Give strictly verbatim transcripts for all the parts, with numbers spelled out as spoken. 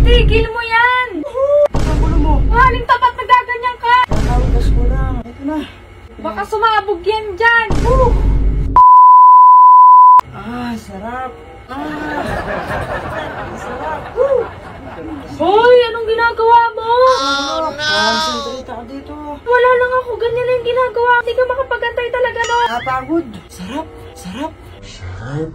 Itigil mo yan! Ang gulo mo. Mahaling tapat nagaganyan ka! Nakaugas ko lang. Ito na. Baka sumabog yan dyan! Ah, sarap. Ah, sarap. Woo! Hoy! Anong ginagawa mo? Oh, no! Concentrate ako dito. Wala lang ako. Ganyan lang yung ginagawa. Hindi ka makapagantay talaga, no? Napagod. Sarap. Sarap. Sarap.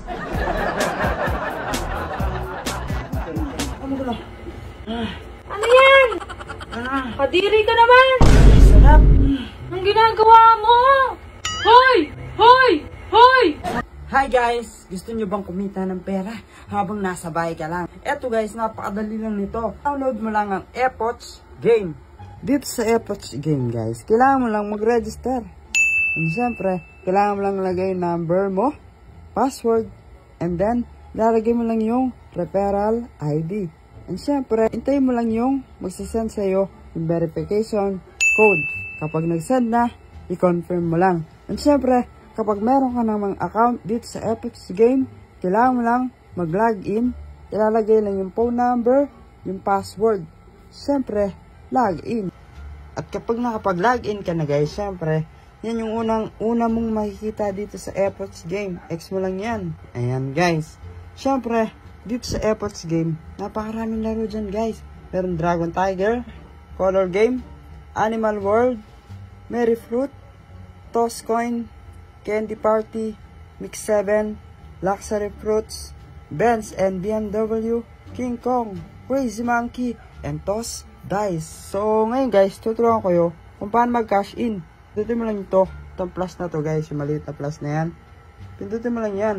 Ano ko lang? Ah, Ano yan? ah, Kadiri ka naman! sarap. Anong ginagawa mo? Hoy! Hoy! Hoy! Hi guys! Gusto nyo bang kumita ng pera habang nasa bahay ka lang? Eto guys, napakadali lang nito. Download mo lang ang AirPods Game. Dito sa AirPods Game guys, kailangan mo lang mag-register. And syempre, kailangan mo lang lagay yung number mo, password, and then, lalagay mo lang yung referral I D. And syempre, hintayin mo lang yung magsasend sa'yo yung verification code. Kapag nag-send na, i-confirm mo lang. And syempre, kapag meron ka namang account dito sa AirPods Game, kailangan mo lang mag-login. Ilalagay lang yung phone number, yung password. Siyempre, login. At kapag nakapag-login ka na guys, siyempre, yan yung unang una mong makikita dito sa AirPods Game. X mo lang yan. Ayan guys. Siyempre, dito sa AirPods Game, napakaraming laro dyan guys. Meron Dragon Tiger, Color Game, Animal World, Merry Fruit, Toss Coin, Candy Party, Mix seven, Luxury Fruits, Benz and B M W, King Kong, Crazy Monkey, and Toss Dice. So ngayon guys, tuturuan ko kayo kung paano mag-cash in. Pindutin mo lang ito, itong plus na to guys, yung maliit na plus na yan. Pindutin mo lang yan.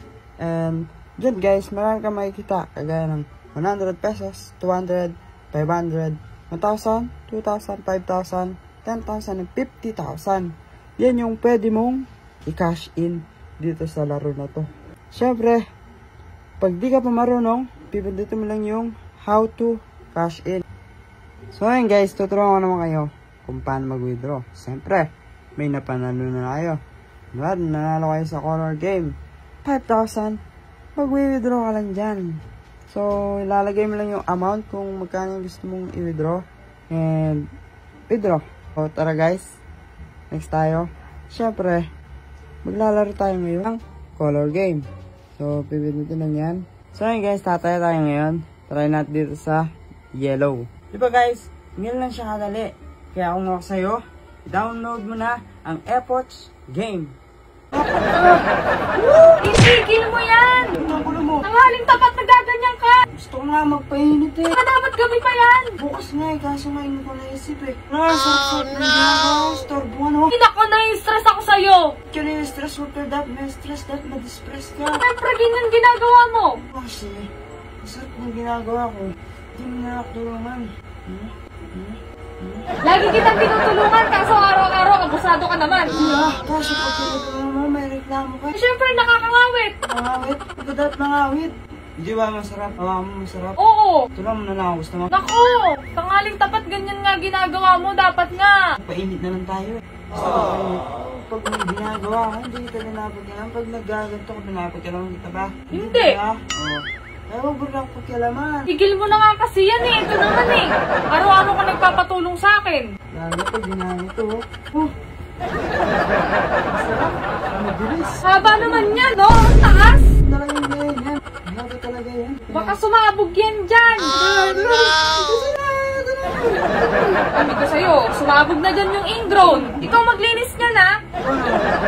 And dyan guys, marami kang makikita. Kagaya ng one hundred pesos, two hundred, five hundred, one thousand, two thousand, five thousand, ten thousand, and fifty thousand. Yan yung pwede mong i-cash in dito sa laro na to. Siyempre, pag di ka pa marunong, pipindutin mo lang yung how to cash in. So ayun guys, tuturuan ko naman kayo kung paano mag-withdraw. Siyempre, may napanalo na kayo. Diba? Nanalo kayo sa Color Game. five thousand, mag-withdraw ka lang dyan. So, ilalagay mo lang yung amount kung magkano yung gusto mong i-withdraw. And, withdraw. So, tara guys. Next tayo. Siyempre, maglalaro tayo ngayon ng Color Game. So, pipindutin lang yan. So, ayun guys, tataya tayo ngayon. Try natin dito sa yellow. Diba guys, ngayon lang siya kadali. Kaya kung ako sa'yo, download mo na ang AirPods Game. Itigil mo yan! Ang gulo mo. Nanghaling tapat nagaganyan ka! Gusto ko nga magpainit eh. Baka dapat gabi pa yan! Bukas nga eh, kaso nga hindi ko naisip eh. Ah, sarap-sarap na ginagawa. Storbo ano. Hindi ako na-stress ako sa'yo! Kaya na-stress ko per that, may stress that, ma-distress ka. Siyempre, ganyan ginagawa mo! Kasi, masarap na ginagawa ko. Hindi mo na ako tulungan. Hmm? Hmm? Hmm? Lagi kitang tinutulungan, kaso araw-araw abusado ka naman! Ah, kasi pag tinutulungan mo, may reklamo ka. Siyempre, nakakangawit! Nangawit, pagkadat nangawit. Hindi ba masarap? Awa mo masarap? Oo! Tulungan mo na lang ako, gusto mo? Naku! Tangaling tapat ganyan nga ginagawa mo, dapat nga! Painit na lang tayo. Gusto ko painit. Pag may ginagawa ka, hindi kita dinapagkilaman. Pag nagaganto ko, dinapagkilaman kita ba? Hindi. Oo. Ay, huwag mo lang pagkilaman. Tigil mo na nga kasi yan eh, ito naman eh! Araw-araw ka nagpapatulong sa akin! Lalo pag ginamit to. Oh! Masarap. Mabilis. Haba naman yan, no? Ang taas! Talagang ganyan yan. Haba talaga yan. Baka sumabog yan dyan! Sabi ko sa'yo, sumabog na dyan yung ingrown. Ikaw maglinis niya na.